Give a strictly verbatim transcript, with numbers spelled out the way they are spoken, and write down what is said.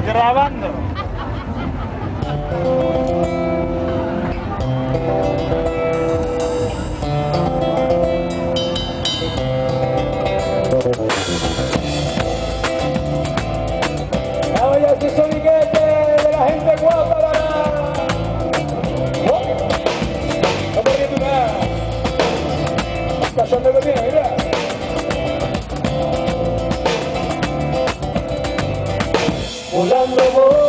Grabando. Oye, ese soniquete de la gente guapa, la oh, no me ríes tú nada. Estás sonando bien, mira. Volando voy.